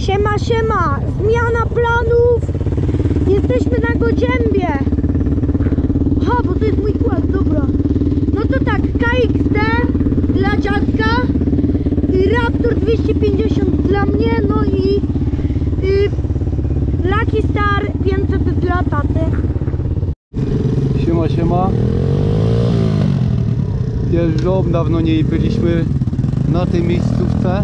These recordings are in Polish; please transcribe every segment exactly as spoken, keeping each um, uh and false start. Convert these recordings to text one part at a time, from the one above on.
Siema, siema! Zmiana planów! Jesteśmy na Godziębie! Aha, bo to jest mój kład, dobra. No to tak, K X D dla dziadka, Raptor dwieście pięćdziesiąt dla mnie, no i y, Lucky Star pięćset dla taty. Siema, siema. Jeżdżą, dawno nie byliśmy na tej miejscówce.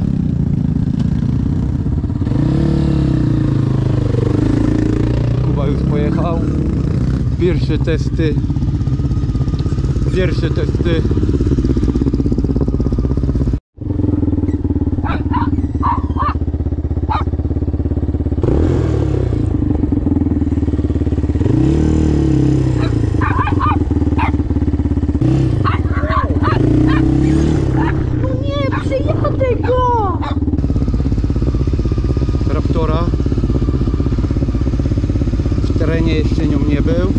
Kuba już pojechał. Pierwsze testy. Pierwsze testy. Raptora. W terenie jeszcze nią nie był.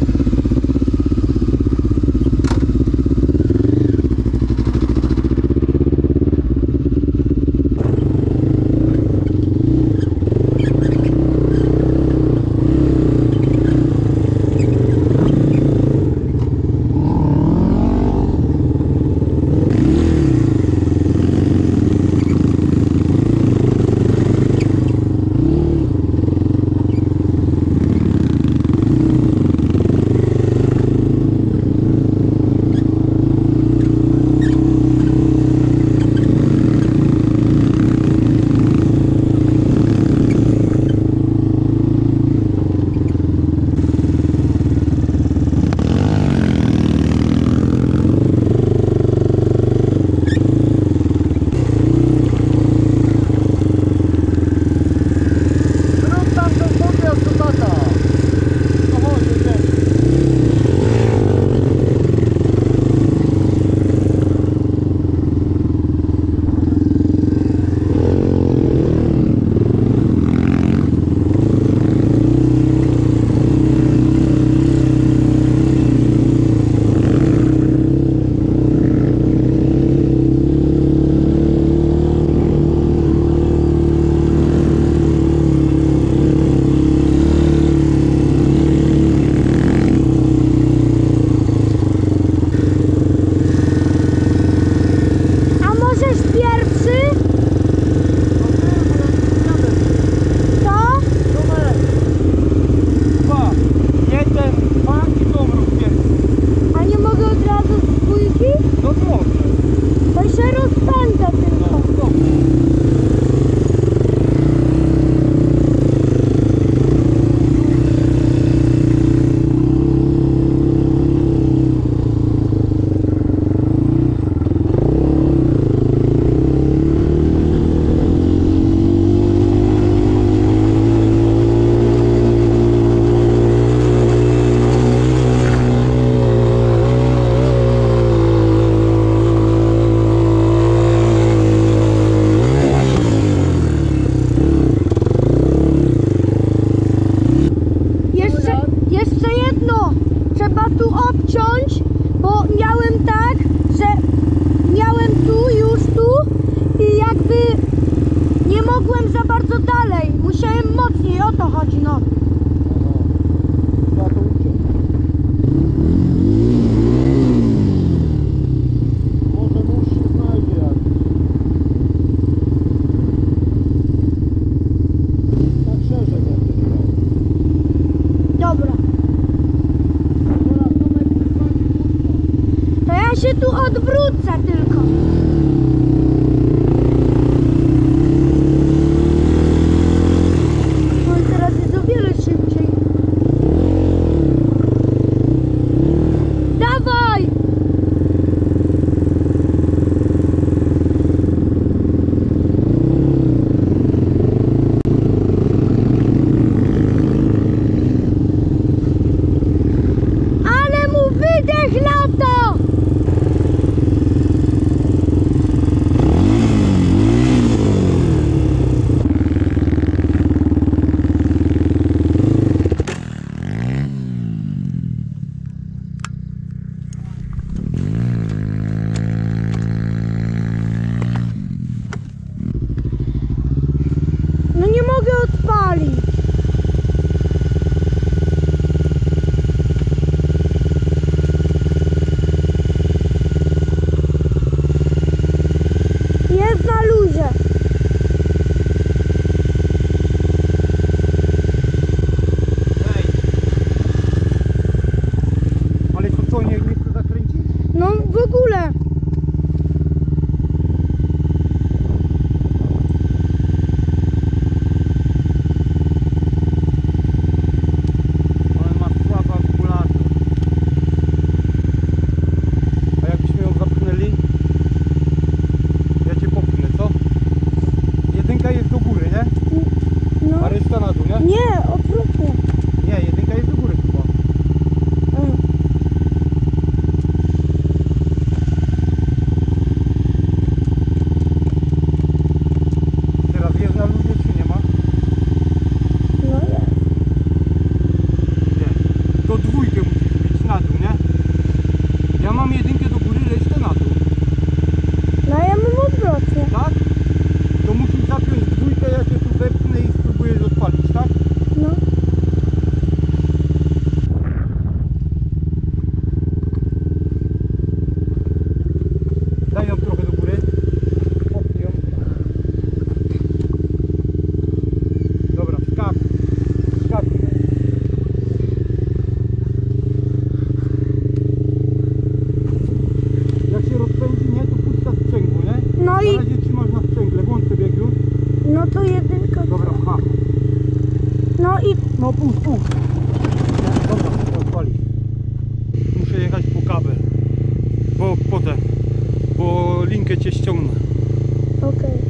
Się tu odwrócę tylko. No i teraz jest o wiele szybciej. No nie mogę odpalić. Jest na luzie. Ej! Ale to co, nie, nie chce zakręcić? No w ogóle. On ma słaby akumulator. A jakbyśmy ją zapchnęli? Ja cię popchnę, co? Jedynka jest do góry, nie? No. A reszta na dół, nie? Nie, odwrotnie. Nie, jedynka jest do góry chyba. Mm. Teraz jest na ludzie, czy nie ma? No jest. Nie. To dwójkę musisz mieć na dół, nie? Ja mam jedynkę do góry, resztę na dół. No ja mam odwrotnie. Tak? To musisz zapiąć dwójkę, ja cię tu wepchnę i spróbujesz odpalić, tak? No. Daj ją trochę do góry. Popnij ją. Dobra, wskakuj. Wskakuj. Jak się rozpędzi, nie, to puszcza sprzęgło, nie? No Na i razie trzymasz na sprzęgle, włącz sobie już. no to jedynka. Dobra, pcha. No i No puść, puść. Dobra, to odpali. Muszę jechać po kabel. Bo potem. Bo linkę cię ściągnę. okej.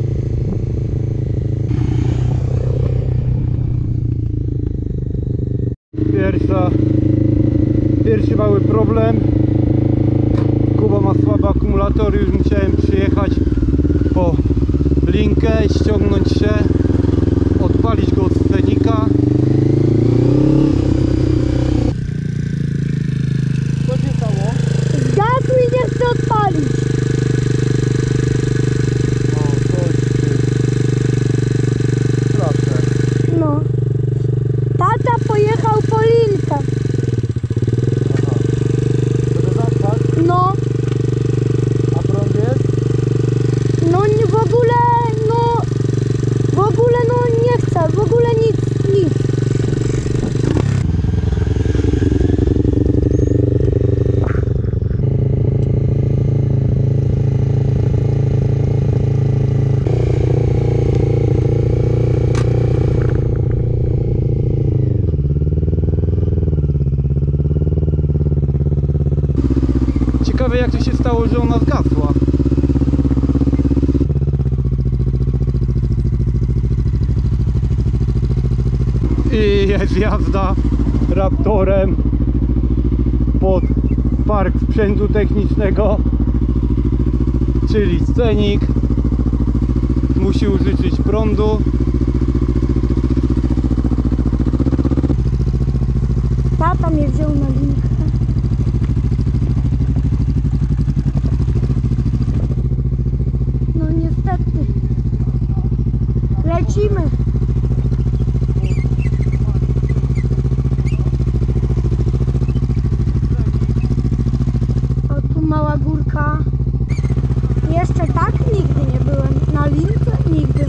Pierwsza, pierwszy mały problem. Kuba ma słaby akumulator, już musiałem przyjechać po linkę, ściągnąć się, odpalić go od scenika. Co się stało? Zgasł i nie chce odpalić. No, coś ty. Proszę. No. Tata pojechał po linkę. Aha. To zapach, No. a prąd jest? No nie w ogóle, no. W ogóle no nie chcę. W ogóle nic, nic. Ciekawe jak to się stało, że ona zgasła. I jest jazda Raptorem pod park sprzętu technicznego, czyli scenik. Musi użyczyć prądu. Tata mnie wziął na linkę. No niestety. Lecimy. O, tu mała górka. Jeszcze tak nigdy nie byłem na lince, nigdy.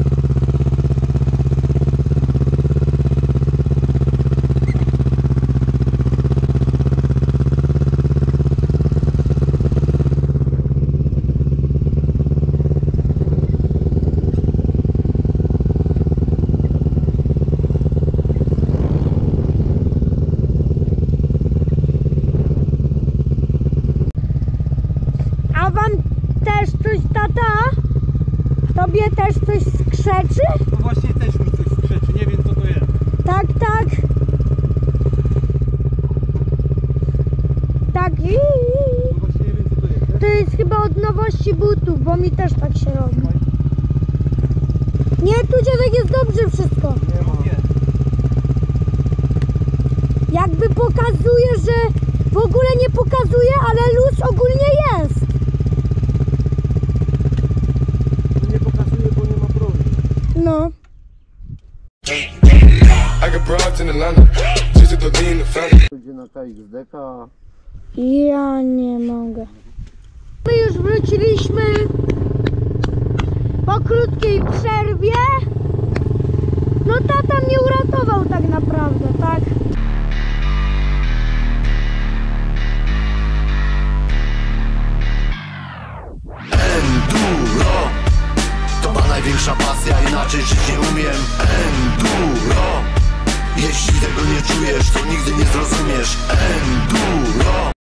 A wam też coś, tata? Tobie też coś skrzeczy? No właśnie też mi coś skrzeczy, nie wiem co to jest. Tak, tak. Tak. i- No właśnie nie wiem co to jest. To jest chyba od nowości butów, bo mi też tak się robi. Nie, tu dziadek jest dobrze wszystko. Nie ma. Nie. Jakby pokazuje, że w ogóle nie pokazuje, ale luz ogólnie jest. Nie pokazuje, bo nie ma prądu. No. I got broads in Atlanta, just to the lean the family. Idzie na K X D K. Ja nie mogę. My już wróciliśmy po krótkiej przerwie. No tata mnie uratował tak naprawdę, tak? Enduro to ma największa pasja, inaczej żyć nie umiem. Enduro, jeśli tego nie czujesz, to nigdy nie zrozumiesz. Enduro.